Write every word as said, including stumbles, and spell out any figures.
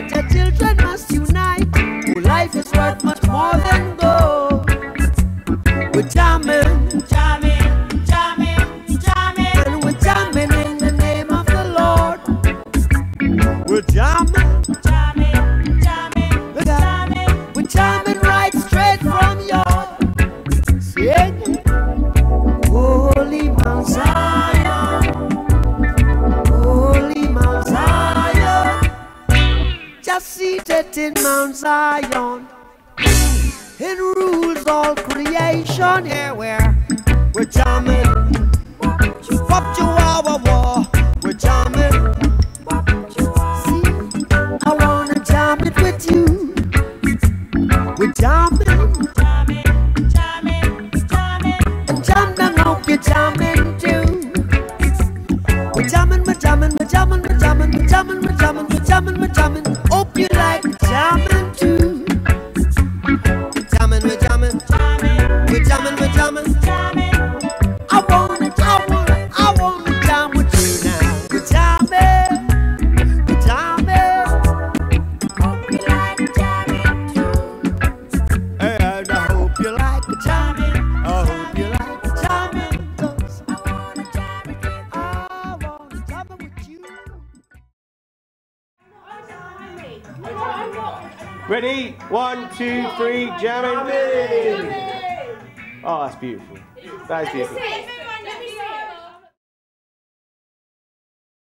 that your children must unite. Oh, life is worth much more than gold. We're jamming, jamming, jamming, jamming, and we're jamming in the name of the Lord. We're jamming, jamming, jamming, we're jamming, we're jamming right straight from your singing. Holy Mount Zion, Holy Mount Zion, just seated in Mount Zion. It rules all creation here where we're jamming. Wop Chihuahua war, we're jamming. See, I wanna jam it with you. We're jamming, jamming, jamming, jamming. And jam down, hope you're jamming too. We're jamming, we're jamming, we're jamming, we're jamming, we're jamming, we're jamming, we're jamming, we're jamming. Hope you like jamming too. We're jamming, jamming, we're jamming, we're jamming, jamming. I wanna, I wanna, I wanna jam with you now. We're jamming, we're jamming. Hope you like jamming too. And I hope you like jamming. I hope you like jamming. 'Cause I wanna jam with you. I wanna jam with you. Ready? One, two, three, jamming. Oh, that's beautiful. That is beautiful.